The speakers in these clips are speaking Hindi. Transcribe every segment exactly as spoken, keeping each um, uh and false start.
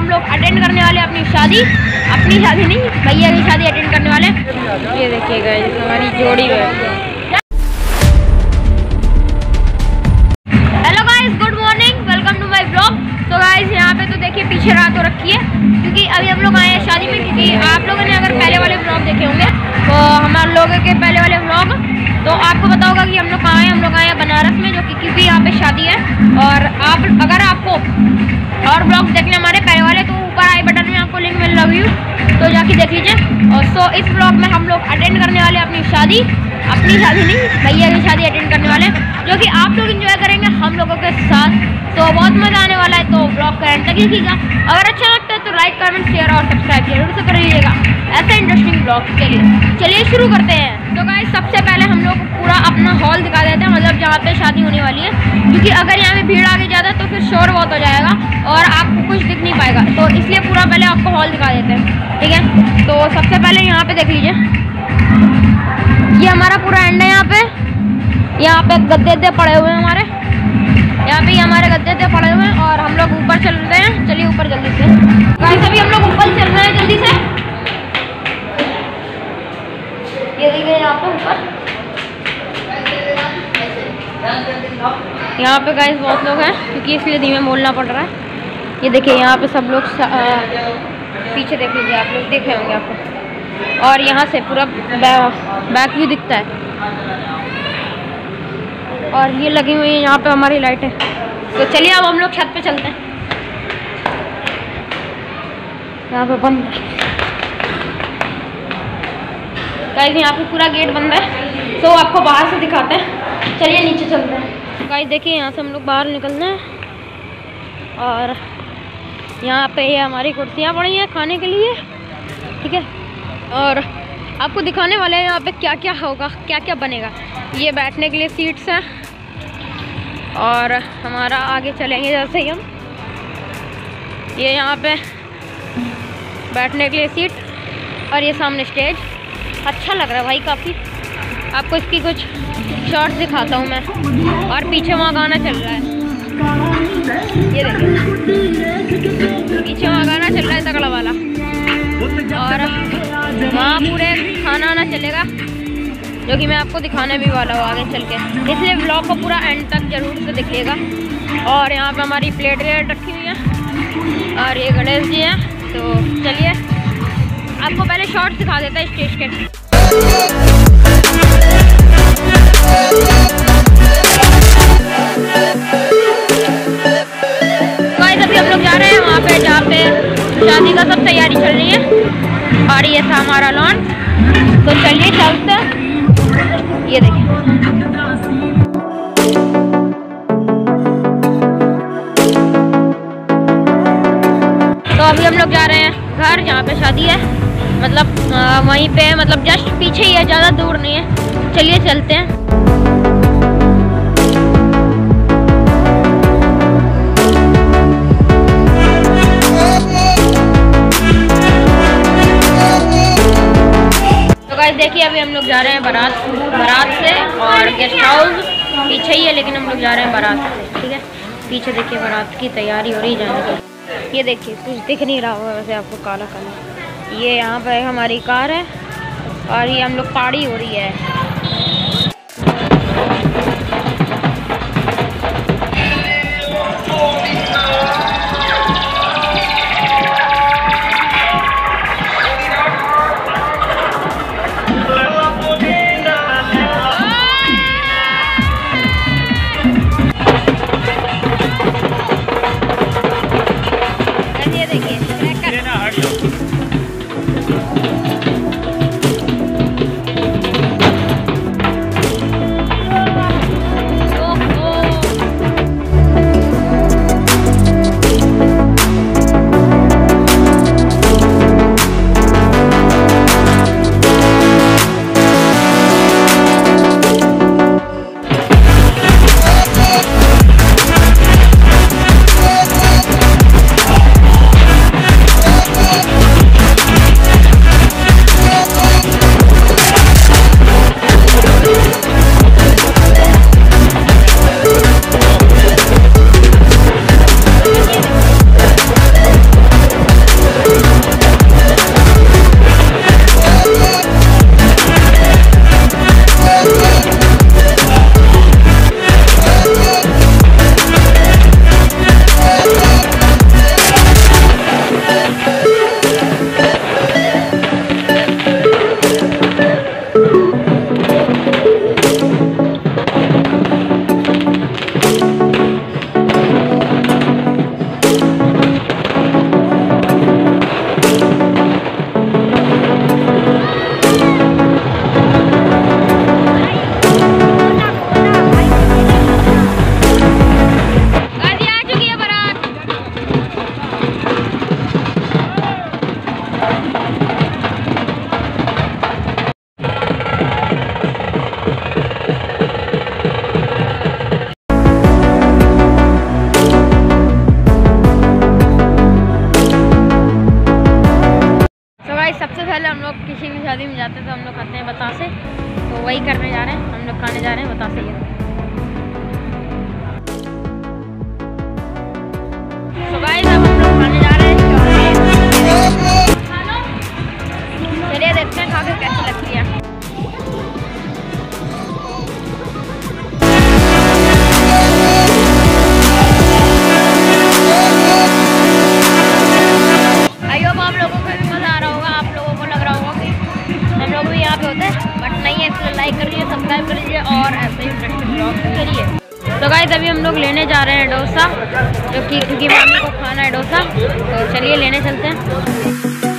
हम लोग अटेंड करने वाले अपनी शादी, अपनी शादी नहीं भैया की शादी अटेंड करने वाले। ये देखिए गाइस हमारी जोड़ी है। Hello guys, good morning, welcome to my blog. तो गाइस यहाँ पे तो देखिए पीछे रात हो रखी है क्योंकि अभी हम लोग आए हैं शादी में। क्योंकि आप लोगों ने अगर पहले वाले ब्लॉग देखे होंगे तो हमारे लोगों के पहले वाले ब्लॉग तो आपको पता होगा कि हम लोग कहाँ हैं। हम लोग आए हैं बनारस में, जो कि क्योंकि यहाँ पे शादी है। और आप अगर आपको और ब्लॉग देखने हमारे पहले वाले तो ऊपर आई बटन में आपको लिंक मिल रही है, तो जाके देख लीजिए। और सो इस ब्लॉग में हम लोग अटेंड करने वाले अपनी शादी, अपनी शादी नहीं भैया की शादी अटेंड करने वाले, जो कि आप लोग एंजॉय करेंगे हम लोगों के साथ। तो बहुत मज़ा आने वाला है, तो ब्लॉग का एंड तक देखिएगा। अगर अच्छा लगता है तो लाइक कमेंट शेयर और सब्सक्राइब जरूर से कर लीजिएगा ऐसे इंटरेस्टिंग ब्लॉग के लिए। चलिए शुरू करते हैं। तो गाइस सबसे पहले हम लोग पूरा अपना हॉल दिखा देते हैं, मतलब जहाँ पे शादी होने वाली है। क्योंकि अगर यहाँ पे भीड़ आगे ज़्यादा तो फिर शोर बहुत हो जाएगा और आपको कुछ दिख नहीं पाएगा, तो इसलिए पूरा पहले आपको हॉल दिखा देते हैं, ठीक है। तो सबसे पहले यहाँ पे देख लीजिए, ये हमारा पूरा एंड है। यहाँ पे यहाँ पे गद्दे गद्दे पड़े हुए हैं हमारे, यहाँ पे हमारे गद्दे गद्दे पड़े हुए हैं। और हम लोग ऊपर चल रहे हैं, चलिए ऊपर जल्दी से। गाइस अभी हम लोग ऊपर चल रहे हैं जल्दी से। ये देखिए यहाँ पे ऊपर, यहाँ पे गाइस बहुत लोग हैं क्योंकि इसलिए धीमे बोलना पड़ रहा है। ये देखिए यहाँ पे सब लोग पीछे देख लीजिए, आप लोग देख रहे होंगे आपको। और यहाँ से पूरा बैक व्यू दिखता है। और ये लगी हुई है यहाँ पे हमारी लाइटें। तो चलिए अब हम लोग छत पे चलते हैं। यहाँ पे बंद है गाइस, यहाँ पे पूरा गेट बंद है, तो आपको बाहर से दिखाते हैं। चलिए नीचे चलते हैं। गाइस देखिए यहाँ से हम लोग बाहर निकलते हैं और यहाँ पे ये हमारी कुर्सियाँ पड़ी हैं खाने के लिए, ठीक है। और आपको दिखाने वाले हैं यहाँ पे क्या क्या होगा, क्या क्या बनेगा। ये बैठने के लिए सीट्स हैं और हमारा आगे चलेंगे जैसे ही हम, ये यहाँ पे बैठने के लिए सीट और ये सामने स्टेज। अच्छा लग रहा है भाई काफ़ी। आपको इसकी कुछ शॉर्ट्स दिखाता हूँ मैं। और पीछे वहाँ गाना चल रहा है, ये देखिए पीछे वहाँ गाना चल रहा है तगड़ा वाला। और वहाँ पूरे खाना आना चलेगा, जो कि मैं आपको दिखाने भी वाला हूँ आगे चल के, इसलिए ब्लॉग को पूरा एंड तक जरूर से देखिएगा। और यहाँ पे हमारी प्लेट वेट रखी हुई है और ये गणेश जी हैं। तो चलिए आपको पहले शॉर्ट्स दिखा देता है स्टेज के। गाइस अभी हम लोग जा रहे हैं वहाँ पे जहाँ पे शादी का सब तैयारी चल रही है। और ये था हमारा लॉन, तो चलिए चलते हैं। ये देखिए तो अभी हम लोग जा रहे हैं घर जहाँ पे शादी है, मतलब आ, वहीं पे, मतलब जस्ट पीछे ही है, ज़्यादा दूर नहीं है। चलिए चलते हैं। तो गाइस देखिए अभी हम लोग जा रहे हैं बारात बारात से, और गेस्ट हाउस पीछे ही है लेकिन हम लोग जा रहे हैं बारात से, ठीक है। पीछे देखिए बारात की तैयारी हो रही है जाने की। ये देखिए कुछ दिख नहीं रहा होगा वैसे आपको, काला काला। ये यहाँ पे हमारी कार है और ये हम लोग पार्टी हो रही है। पहले हम लोग किसी भी शादी में जाते हैं तो हम लोग खाते हैं बतासे, तो वही करने जा रहे हैं, हम लोग खाने जा रहे हैं बतासे। ये तो गाइस अब हम लोग खाने जा रहे हैं। चलिए देखते हैं खा के कैसी लगती है। आई होप आप लोगों को भी मज़ा आ रहा होगा, आप लोगों को लग रहा होगा कि हम लोग भी यहाँ पे होते हैं, बट नहीं है। इसलिए लाइक कर लीजिए, सब्सक्राइब कर लीजिए और ऐसे ही इंटरेस्टिंग ब्लॉग करिए। तो गाइस अभी हम लोग लेने जा रहे हैं डोसा, जो कि क्योंकि मम्मी को खाना है डोसा, तो चलिए लेने चलते हैं।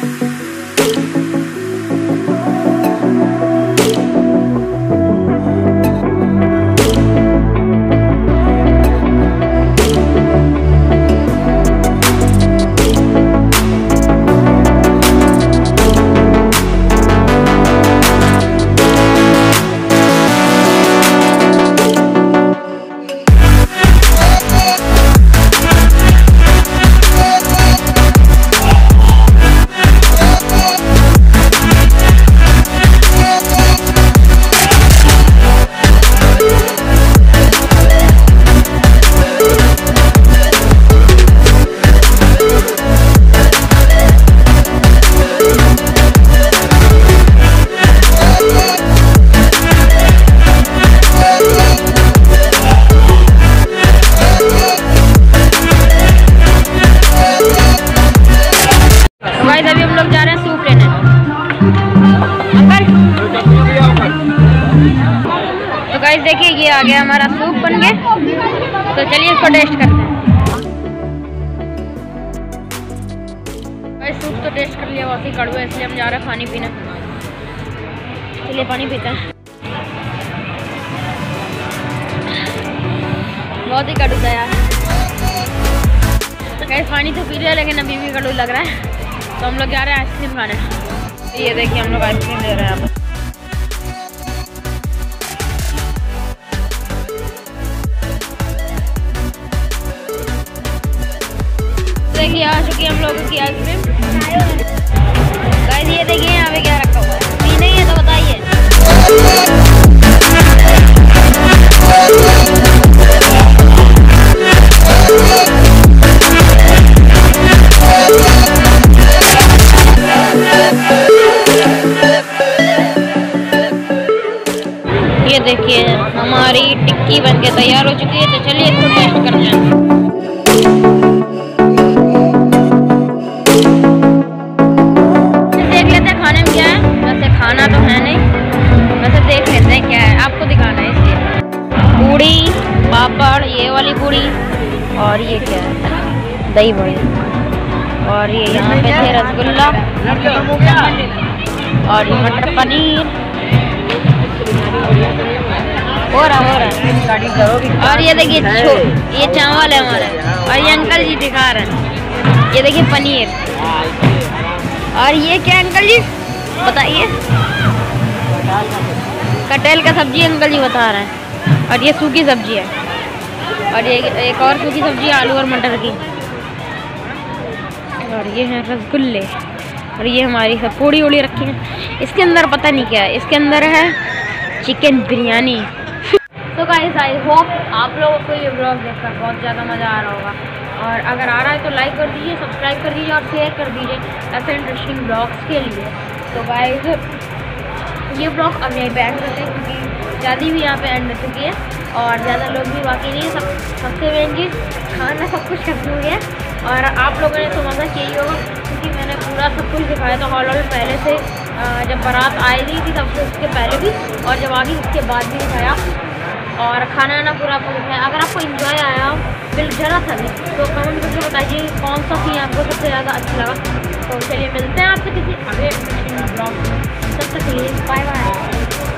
अभी हम लोग जा रहे हैं सूप लेने। अंकल तो गाइस देखिए ये आ गया हमारा सूप बन के, तो चलिए इसको टेस्ट करते हैं। गाइस सूप तो टेस्ट कर लिया, बहुत ही कड़वा है, इसलिए हम जा रहे हैं पानी पीने। चलिए पानी पीते हैं। बहुत ही कड़ू था यार। गाइस पानी तो पी रहे हैं लेकिन अभी भी कड़ू लग रहा है, तो हम लोग जा रहे हैं आइसक्रीम खाने। तो ये देखिए हम लोग आइसक्रीम ले रहे हैं यहाँ पर। देखिए आ चुकी है हम लोगों की आइसक्रीम। गाइस ये देखिए यहाँ पे क्या रखा हुआ है, पी नहीं है तो बताइए। ये देखिए हमारी टिक्की बनके तैयार हो चुकी है, तो चलिए इसको टेस्ट करते हैं। देख लेते हैं खाने में क्या है। वैसे खाना तो है नहीं, वैसे देख लेते हैं क्या है, आपको दिखाना है इसलिए। पूड़ी, पापड़, ये वाली पूड़ी, और ये क्या है दही बड़े, और ये यहाँ पे थे रसगुल्ला, और ये मटर पनीर, हो रहा हो रहा और ये देखिए ये चावल है हमारे, और ये अंकल जी दिखा रहे हैं। ये देखिए पनीर, और ये क्या अंकल जी बताइए। कटहल का सब्जी अंकल जी बता रहे हैं, और ये सूखी सब्जी है, और ये एक और सूखी सब्जी है आलू और मटर की, और ये है रसगुल्ले, और ये हमारी सब पूड़ी उड़ी रखी है। इसके अंदर पता नहीं क्या है, इसके अंदर है चिकन बिरयानी। तो गाइस आई होप आप लोगों को ये ब्लॉग देखकर बहुत ज़्यादा मज़ा आ रहा होगा, और अगर आ रहा है तो लाइक कर दीजिए, सब्सक्राइब कर दीजिए और शेयर कर दीजिए ऐसे इंटरेस्टिंग ब्लॉग्स के लिए। तो गाइस ये ब्लॉग अब यहीं पे एंड करते हैं, क्योंकि ज़्यादा भी यहाँ पे एंड हो चुकी है और ज़्यादा लोग भी बाकी नहीं है। सब सबसे मेन चीज़ खाना सब कुछ खत्म हो गया, और आप लोगों ने तो मज़ा चाहिए होगा, क्योंकि मैंने पूरा सब कुछ दिखाया था हॉल हॉल पहले से, जब बारात आई रही थी तब से उसके पहले भी, और जब आ गई उसके बाद भी दिखाया, और खाना वाना पूरा आपको दिखाया। अगर आपको एंजॉय आया बिल जरा था भी तो कमेंट करके बताइए कौन सा सीन आपको सबसे ज़्यादा अच्छा लगा। तो चलिए मिलते हैं आपसे किसी अगले ब्लॉग में, तब तक के लिए बाय बाय।